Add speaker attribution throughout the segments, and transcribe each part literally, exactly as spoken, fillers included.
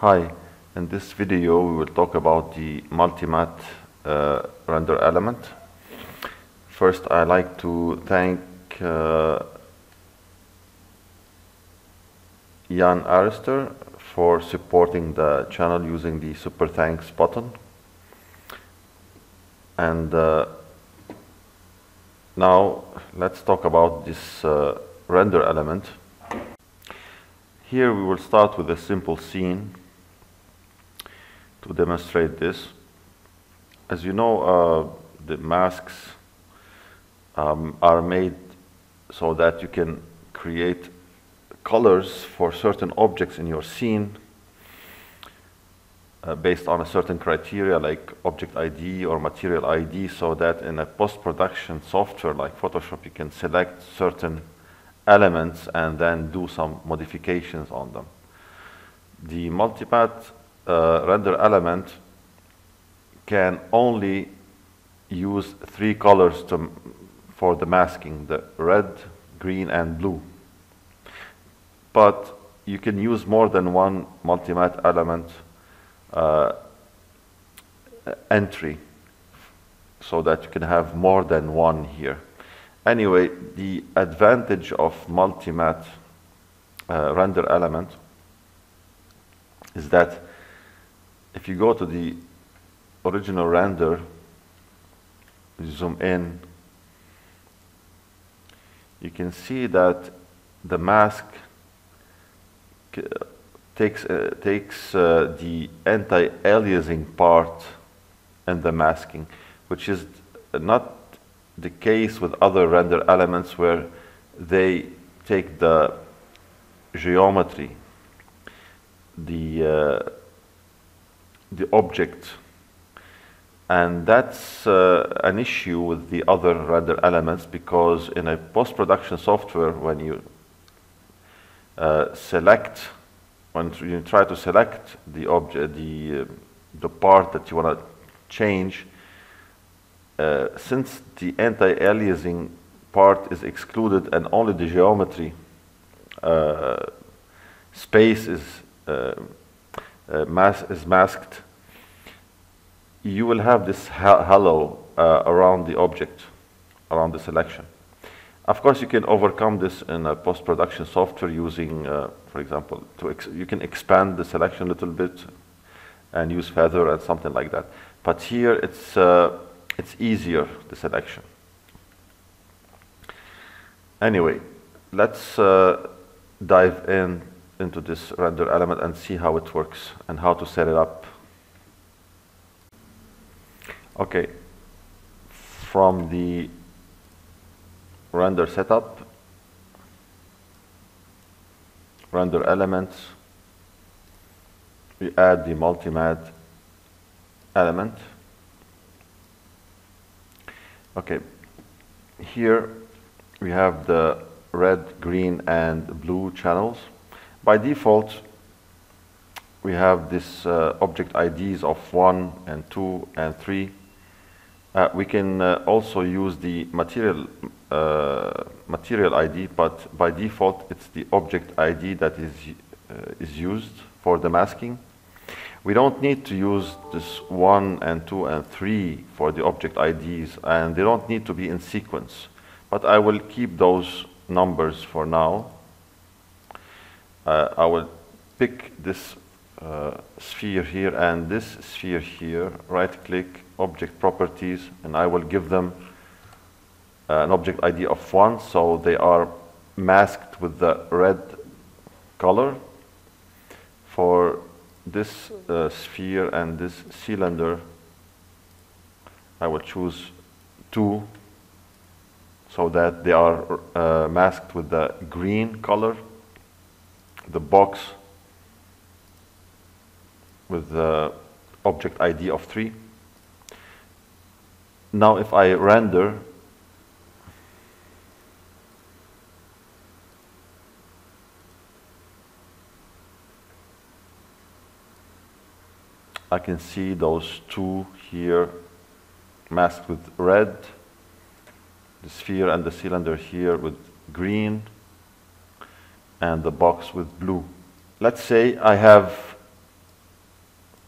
Speaker 1: Hi, in this video we will talk about the multi-matte uh, render element. First, I like to thank uh, Jan Arister for supporting the channel using the super thanks button. And uh, now let's talk about this uh, render element. Here we will start with a simple scene to demonstrate this. As you know, uh, the masks um, are made so that you can create colors for certain objects in your scene uh, based on a certain criteria like object I D or material I D, so that in a post-production software like Photoshop you can select certain elements and then do some modifications on them. The multi-matte uh, render element can only use three colors to, for the masking, the red, green, and blue. But you can use more than one multi-matte element uh, entry so that you can have more than one here. Anyway, the advantage of multi-matte uh, render element is that if you go to the original render, zoom in, you can see that the mask takes, uh, takes uh, the anti-aliasing part and the masking, which is not the case with other render elements where they take the geometry, the uh, the object, and that's uh, an issue with the other render elements, because in a post-production software, when you uh, select, when you try to select the object, the uh, the part that you want to change, uh, since the anti-aliasing part is excluded and only the geometry uh, space is uh, uh, mas is masked, you will have this ha halo uh, around the object, around the selection. Of course, you can overcome this in a post-production software using, uh, for example, to ex you can expand the selection a little bit and use feather and something like that. But here it's uh, it's easier, the selection. Anyway, let's uh, dive in into this render element and see how it works and how to set it up. Okay, from the render setup, render elements, we add the multi-matte element. Okay, here we have the red, green, and blue channels. By default, we have this uh, object I Ds of one and two and three. Uh, we can uh, also use the material uh, material I D, but by default it's the object I D that is uh, is used for the masking. We don't need to use this one and two and three for the object I Ds, and they don't need to be in sequence. But I will keep those numbers for now. Uh, I will pick this uh, sphere here and this sphere here, right-click, object properties, and I will give them uh, an object I D of one, so they are masked with the red color. For this uh, sphere and this cylinder, I will choose two, so that they are uh, masked with the green color. The box with the object I D of three. Now if I render, I can see those two here masked with red, the sphere and the cylinder here with green, and the box with blue. Let's say I have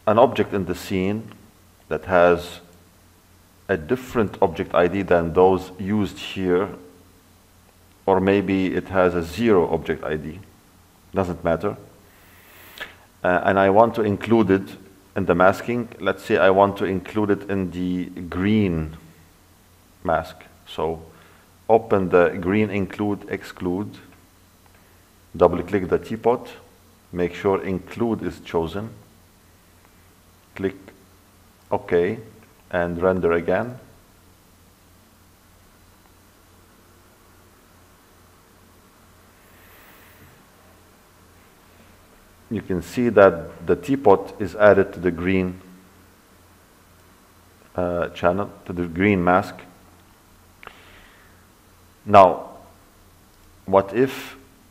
Speaker 1: an object in the scene that has a different object I D than those used here, or maybe it has a zero object I D, doesn't matter. Uh, and I want to include it in the masking. Let's say I want to include it in the green mask. So open the green include exclude, double click the teapot, make sure include is chosen, click OK, and render again. You can see that the teapot is added to the green uh, channel, to the green mask. Now, what if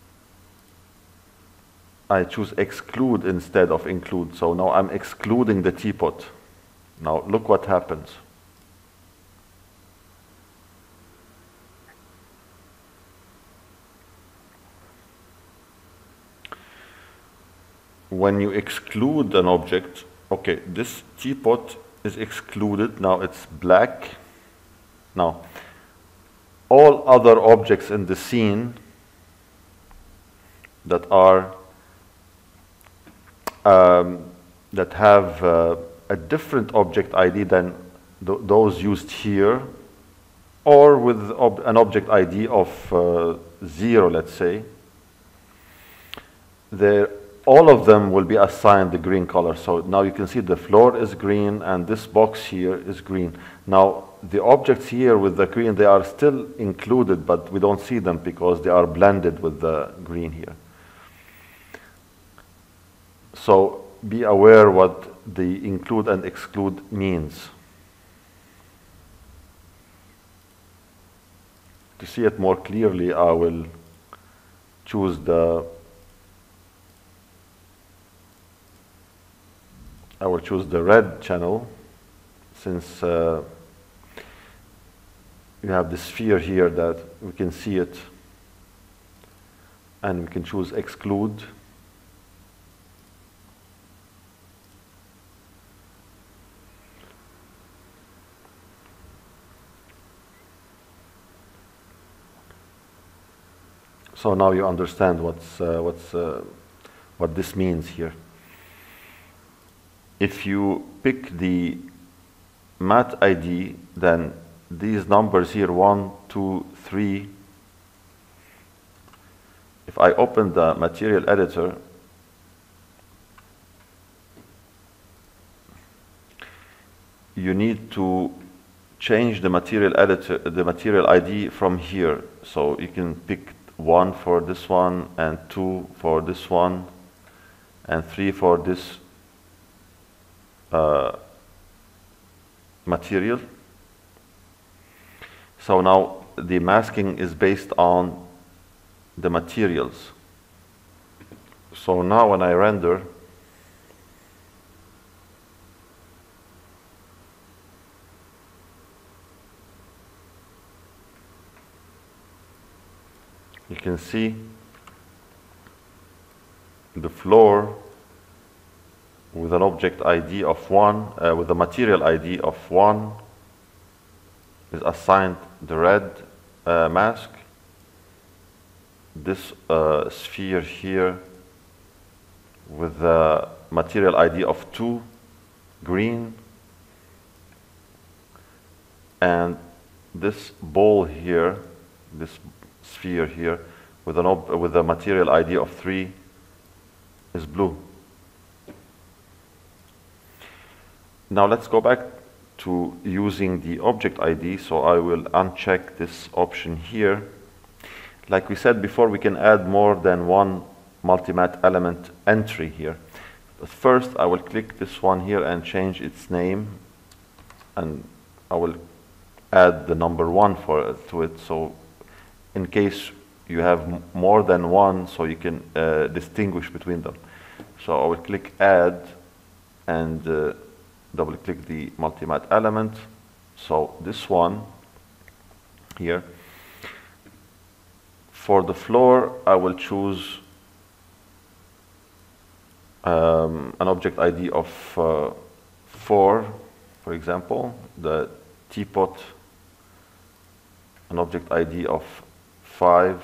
Speaker 1: I choose exclude instead of include? So now I'm excluding the teapot. Now look what happens. When you exclude an object, okay, this teapot is excluded, now it's black. Now, all other objects in the scene that are um, that have uh, a different object I D than th those used here, or with ob an object I D of uh, zero, let's say, there all of them will be assigned the green color. So now you can see the floor is green and this box here is green. Now the objects here with the green, they are still included, but we don't see them because they are blended with the green here. So be aware what the include and exclude means. To see it more clearly, I will choose the I will choose the red channel, since uh, you have the sphere here that we can see it, and we can choose exclude. So now you understand what's, uh, what's, uh, what this means here. If you pick the matte I D, then these numbers here, one, two, three, if I open the material editor, you need to change the material editor, the material I D from here. So you can pick one for this one, and two for this one, and three for this Uh, material. So now the masking is based on the materials. So now when I render, you can see the floor with an object I D of one, uh, with a material I D of one, is assigned the red uh, mask. This uh, sphere here with the material I D of two, green, and this ball here, this sphere here, with an ob with a material I D of three, is blue. Now let's go back to using the object I D. So I will uncheck this option here. Like we said before, we can add more than one multi-matte element entry here. But first I will click this one here and change its name, and I will add the number one for it, to it, so in case you have m more than one, so you can uh, distinguish between them. So I will click add and uh, double click the multi-matte element. So this one here. For the floor, I will choose um, an object I D of uh, four, for example, the teapot, an object I D of five,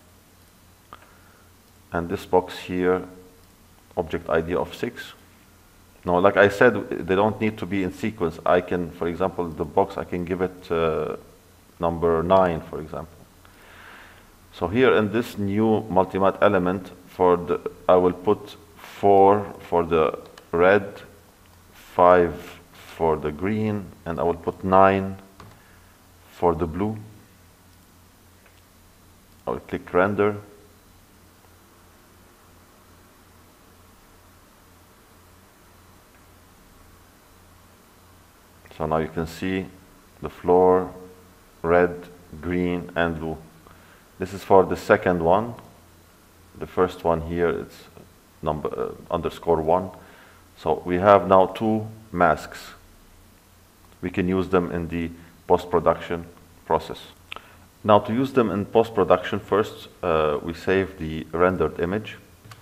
Speaker 1: and this box here, object I D of six. Now, like I said, they don't need to be in sequence. I can, for example, the box, I can give it uh, number nine, for example. So here in this new multimat element, for the, I will put four for the red, five for the green, and I will put nine for the blue. I will click render. So now you can see the floor, red, green, and blue. This is for the second one. The first one here is number uh, underscore one. So we have now two masks. We can use them in the post-production process. Now to use them in post-production, first uh, we save the rendered image.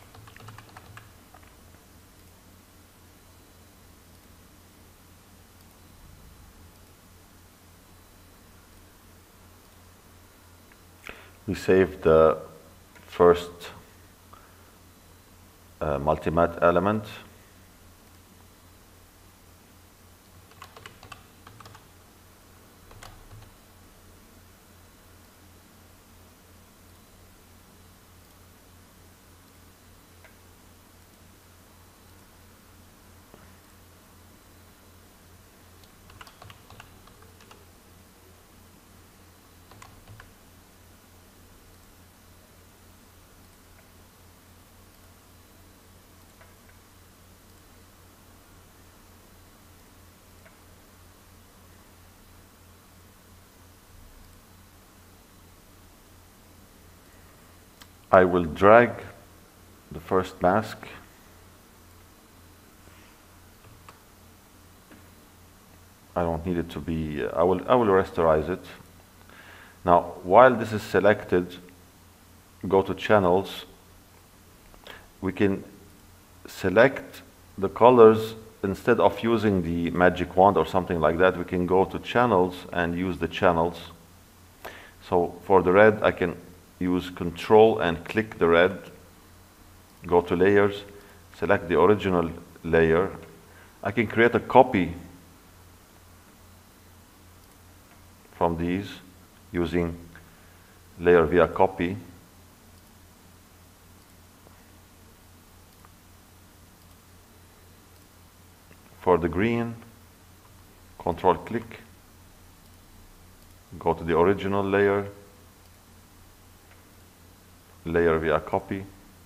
Speaker 1: We save the first uh, multimat element. I will drag the first mask I don't need it to be, uh, I will, I will rasterize it. Now, while this is selected, go to channels, we can select the colors. Instead of using the magic wand or something like that, we can go to channels and use the channels. So for the red, I can use control and click the red, go to layers, select the original layer. I can create a copy from these using layer via copy. For the green, control click, go to the original layer, layer via copy,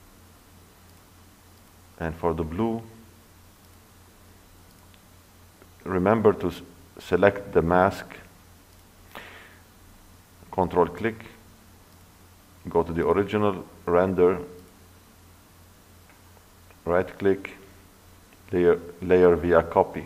Speaker 1: and for the blue, remember to select the mask, control click, go to the original, render, right click, layer, layer via copy.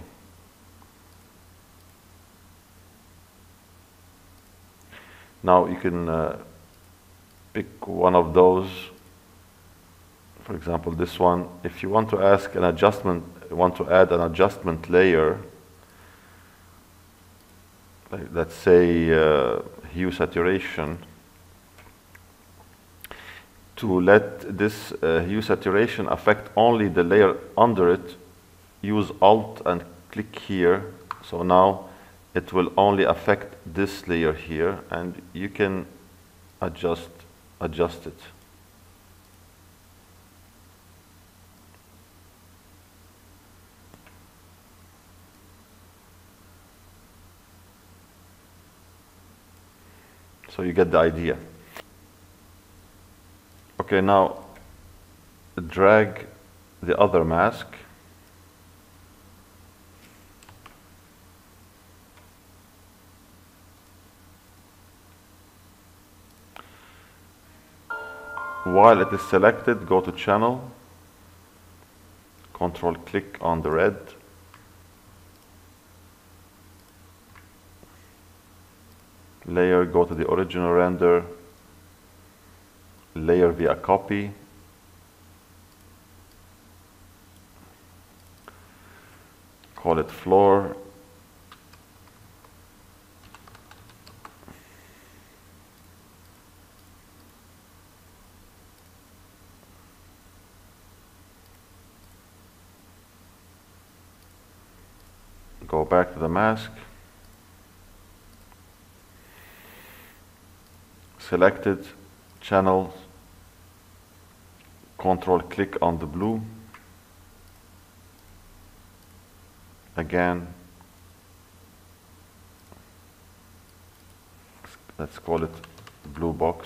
Speaker 1: Now you can uh, pick one of those, for example this one. If you want to ask an adjustment, want to add an adjustment layer, like let's say uh, hue saturation, to let this uh, hue saturation affect only the layer under it, use Alt and click here. So now it will only affect this layer here, and you can adjust adjust it. So you get the idea. Okay, now drag the other mask. While it is selected, go to channel, control click on the red, layer, go to the original render, layer via copy, call it floor. Go back to the mask. Selected channel, control click on the blue. Again, let's call it blue box.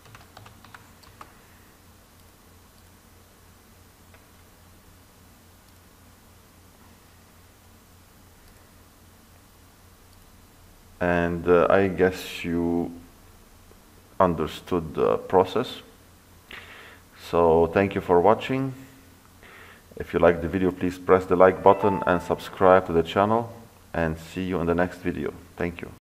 Speaker 1: And uh, I guess you understood the process. So thank you for watching. If you like the video, please press the like button and subscribe to the channel, and see you in the next video. Thank you.